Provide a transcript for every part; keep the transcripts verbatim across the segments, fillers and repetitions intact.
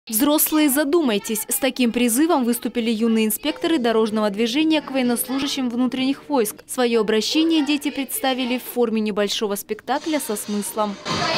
Взрослые, задумайтесь! С таким призывом выступили юные инспекторы дорожного движения к военнослужащим внутренних войск. Свое обращение дети представили в форме небольшого спектакля со смыслом.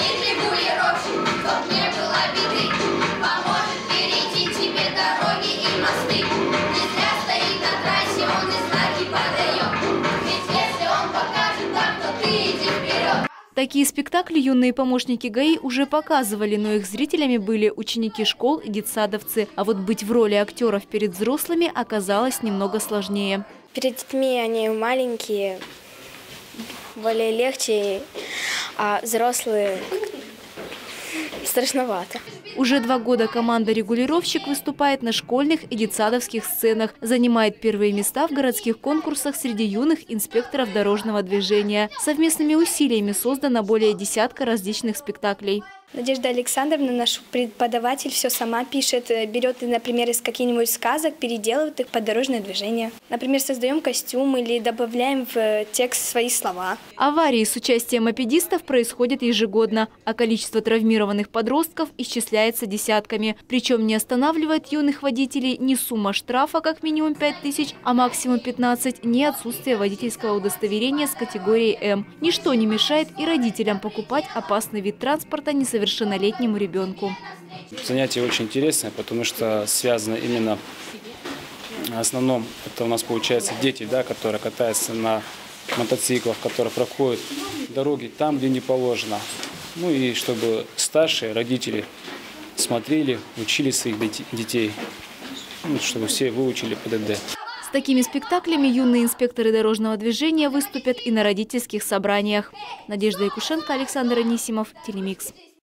Такие спектакли юные помощники ГАИ уже показывали, но их зрителями были ученики школ и детсадовцы. А вот быть в роли актеров перед взрослыми оказалось немного сложнее. Перед детьми они маленькие, более легче, а взрослые страшновато. Уже два года команда «Регулировщик» выступает на школьных и детсадовских сценах, занимает первые места в городских конкурсах среди юных инспекторов дорожного движения. Совместными усилиями создано более десятка различных спектаклей. Надежда Александровна, наш преподаватель, все сама пишет, берет, например, из каких-нибудь сказок, переделывает их под дорожное движение. Например, создаем костюм или добавляем в текст свои слова. Аварии с участием мопедистов происходят ежегодно, а количество травмированных подростков исчисляется десятками. Причем не останавливает юных водителей ни сумма штрафа, как минимум пять тысяч, а максимум пятнадцать, ни отсутствие водительского удостоверения с категорией М. Ничто не мешает и родителям покупать опасный вид транспорта несовершеннолетним совершеннолетнему ребенку. Занятие очень интересное, потому что связано именно в основном, это у нас получается дети, да, которые катаются на мотоциклах, которые проходят дороги там, где не положено. Ну и чтобы старшие родители смотрели, учили своих детей, ну, чтобы все выучили ПДД. С такими спектаклями юные инспекторы дорожного движения выступят и на родительских собраниях. Надежда Якушенко, Александр Анисимов, Телемикс.